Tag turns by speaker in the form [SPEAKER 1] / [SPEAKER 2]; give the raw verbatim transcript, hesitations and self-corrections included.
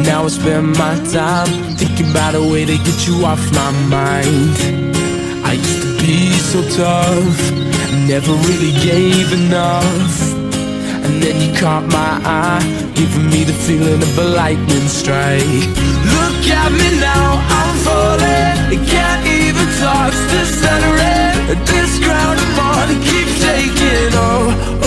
[SPEAKER 1] now I spend my time thinking about a way to get you off my mind. I used to be so tough, never really gave enough, and then you caught my eye, giving me the feeling of a lightning strike. Look at me now, I'm falling, I can't even talk, still stuttering. This ground I'm on, it keeps taking, oh,